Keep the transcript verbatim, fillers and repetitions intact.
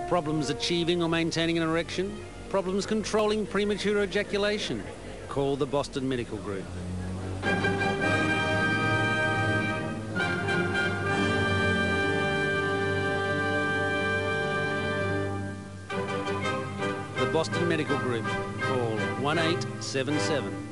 Problems achieving or maintaining an erection? Problems controlling premature ejaculation? Call the Boston Medical Group. The Boston Medical Group. Call one eight seven seven.